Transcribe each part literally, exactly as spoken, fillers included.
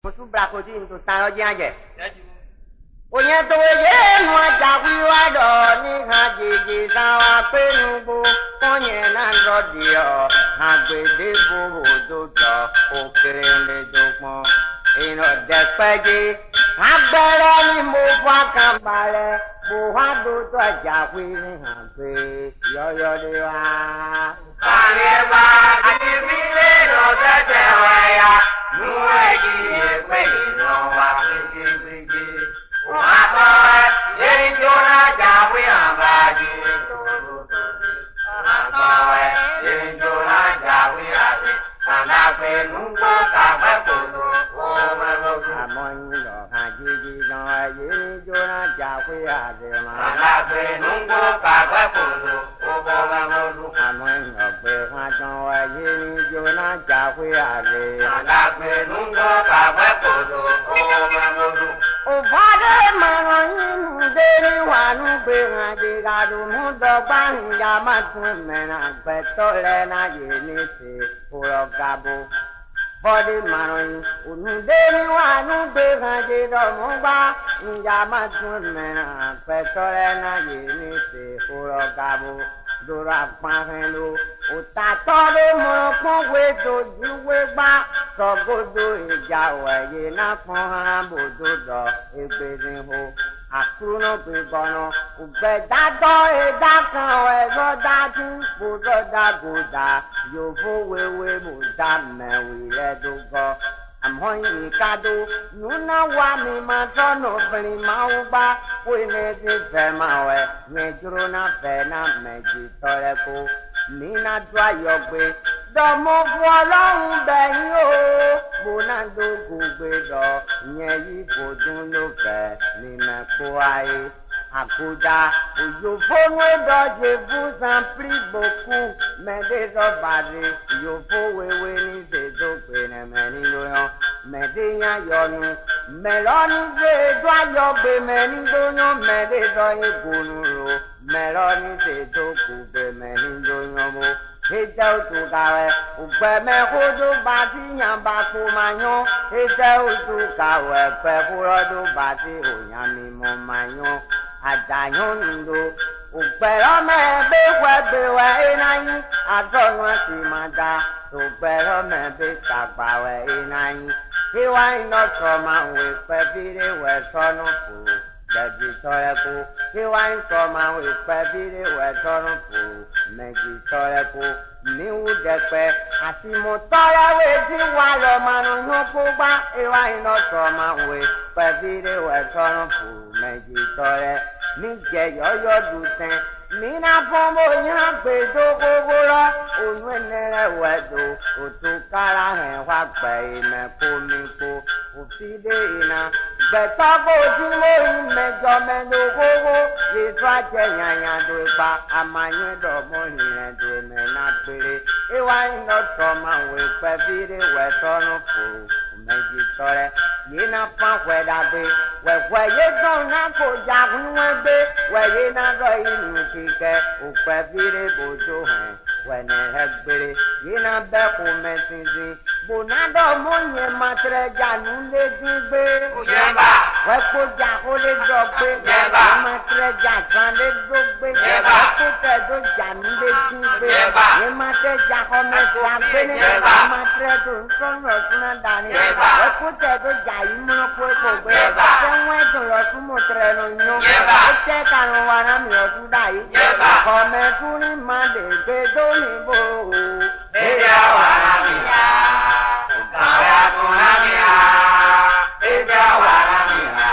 su braco di tu sta giange o nya to ye nwa ja wi wa do ni ha ji ji sa wa pe nu bu ko nye na ro di o ha gbe de bu bu do do o kere le do mo ino de pe ji ha bere ni mo fa kan ba le bu wa do to ja wi ni ha pe yo yo de wa pa le ba a ti mi le do de de wa ya nu wa ji ye pe no wa ji ji ji wa to ye jo na ja wi ha ba ji to wa to ye jo na ja wi ha ji ta na pe nu ko ka ba ko do o ma lo a mo ni lo ha ji ji no ye jo na ja wi ha de ma ta na pe nu ko ka ba ko do o bo ma lo lu a mo ni lo pe ha jo wa ye jo na ja wi ha de ta na pe nu ko ka ba ko do o ma lo lu o fade mano yin de ni wa nu be ha de ga du mu do ba ya ma tu me na pe to le na ye ni se o ro ga bo fade mano yin o nu de ni wa nu be ha de do mu ba ya ma tu me na pe to le na ye ni se o ro ga bo do ra pa hen lo o ta to le mo ko we do ju we ba so go do ija we ye na fun ha bo do do egbe din ho akuno pe gono o be da do e da kan we go da ti bo do da go da yo fo we we bo da me we le do go amhoyi kado nuna wa mi ma tono fli ma uba we ne ti fe ma we ne juro na fe na me ji tore ko mi na dwa yo gbe do mo fu Ọlọ́run be yin o mo na do go gbe do yen yi ko dun lo fe ni me ko aye akoda oyo fonu do je bu san pri boku me de so bade yo fo wewe ni de do pe na me ni lo yo me de yan yo nu me lo ni de do ayo be me ni do yo me de so yi gonu ro me lo ni de do ku be me ni do yo mo he do tu ka we u pe me ko do ba ti yan ba ko ma yo he do tu ka we pe ko ro do ba ti o yan mi mo ma yo àjàyàn ńlò ògbẹ́rọ́ mẹ́ẹ̀ẹ́bẹ́ wẹ́gbẹ́ wẹ́ ináyí àtọ́nu sì máa da ògbẹ́rọ́ mẹ́ẹ̀ẹ́bẹ́ tàgbà wẹ́ ináyí tí wọ́n iná sọ máa ń wé pẹ́ bíire wẹ́ sọ́nù fò lẹ́jì tọ́rẹ́ kó tí wọ́n sọ máa ń wé pẹ́ bíire wẹ́ sọ́nù fò lẹ́jì tọ́rẹ́ kó níwú dẹ́pẹ́ àti mo tọ́rẹ́ wé tí wọ́n lọ máa ń yún kó gbá ìwà iná sọ máa ń wé pẹ́ bíire wẹ́ sọ́nù fò lẹ́jì tọ́rẹ́ mi jẹ yọyọ dùn tán mi na fọmọ yàn gbé tó gbogbo lọ òun ẹnẹrẹ wẹdò òtún kára hẹn wá gbẹ ìmẹ kó mi kó òfìdé iná gbẹtọ kó tí mo yí mẹjọ mẹlò gbogbo ètò àjẹ yànyà tó ipa àmàyẹ dọmọ nìyẹn tó ẹmẹ náà péré ìwà iná tọ máa wẹ pẹ fìdé wẹtọrùn fòrò méjì tọrẹ yìí náà fọn wẹdàgbé wẹ̀wẹ̀ yé dùn náà kò jagun wọn gbé wẹ̀yé náà lọ inú kíkẹ́ òpẹ́ fìrè bòjó hàn wẹ̀nẹ̀ ẹ̀ gbére yìí náà bẹ́ kó mẹ́sìn sí bònádọ́ mú yẹn mọ́tẹ́rẹ́jà nù lé dín gbé. Yẹ́bà. wẹ́kó jà kó lè dọ̀ gbé. Yẹ́bà. mọ́tẹ́rẹ́jà kan lè dó gbé. Yẹ́bà. wẹ́kó tẹ̀ dó jà nù lé dín gbé. Yẹ́bà. yìí mọ́tẹ́rẹ́jà kọ́ mẹ́sìn àgbélé. Yẹ́bà. mọ́tẹ́rẹ́ tó ń sọ̀rọ̀ fúnra dání. Yẹ́bà. wẹ́kó tẹ̀ dó jà yìí mọ́ kó kó gbé. Yẹ́bà. sẹ́wọ́n ẹ̀dùn lọ fún mọ̀tẹ́rẹ́ ló ń yán. Yẹ́bà. ó tẹ́ karùn-ún wa náà mi ọdún dáyé. Yẹ́bà. kọ̀mẹ́kúrin máa lè gbé dóyìnbó. Ebi awa lamia, kawe aku lamia. Ebi awa lamia,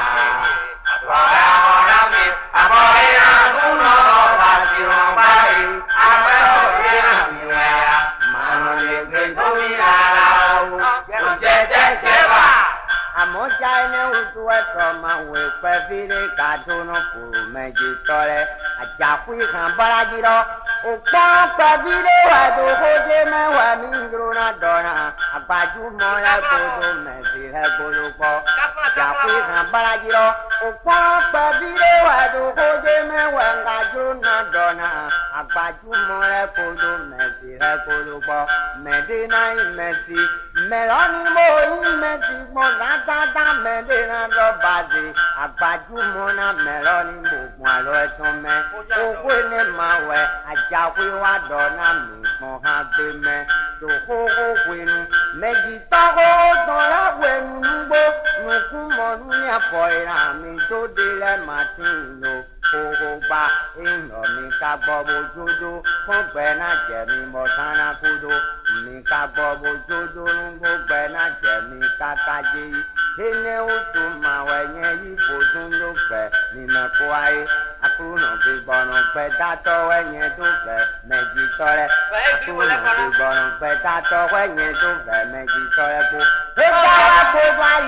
kawe aku lamia. Ako ina kuno bati rombai, ako ina miwaya. Mano leke tomi alau, ujete keba. Àmọ́já ẹni oṣù ẹ̀tọ́ máa wẹ̀ pẹ́ fílẹ̀ kàdúnú fòrò méjì tọ́lẹ̀ àjàkú ìkàn bára jírọ́. Òpó pẹ́ fílẹ̀ wẹ̀ tó kójé mẹ́wàá mi ń dúró náà dọ̀nà. Àgbájúmọ́ rẹ̀ gbọdọ̀ mẹ̀sì rẹ̀ gbọdọ̀. Àjàkú ìkàn bára jírọ́. Òpó pẹ́ fílẹ̀ wẹ̀ tó kójé mẹ́wàá ń kájú náà dọ̀nà. pàjú mọ́ rẹ kodo mẹ́sì rẹ kodo bọ́ mẹ́dé náà mẹ́sì mẹ́rọ ni mo yí mẹ́sì gbọ́n dáadáa mẹ́dé náà lọ bàdé àpàjú mọ́ náà mẹ́rọ ni mo gbọ́n àlọ́ ẹ̀tọ́ mẹ́ owó ní ma wẹ̀ àjàwé wa dọ̀ náà mi gbọ́n ha gbé mẹ́ tòkókó wẹ̀nu mẹ́jì tọ́kó tán láwẹ̀nu nígbó nùkú mọ́nú ní ẹ̀fọ́ ìrà mi tó dé lẹ́ màá ti ń lò kókó gba èèyàn mi ká gbọ́ bójúdó fún gbẹ́ náà jẹ́ mi mọ̀ sára kúdó mi ká gbọ́ bójúdó lóńgbò gbẹ́ náà jẹ́ mi kákájé yìí ilé oṣù màwẹ̀ yẹn yìí fojú ló fẹ́ ní mẹ́kó ayé akúrúnà fi gbọ́nà pẹ́ dátọ́ ẹ̀yẹn tó fẹ́ méjì tọ́rẹ́ akúrúnà fi gbọ́nà pẹ́ dátọ́ ẹ̀yẹn tó fẹ́ méjì tọ́rẹ́ kó. ó dára gbogbo ayé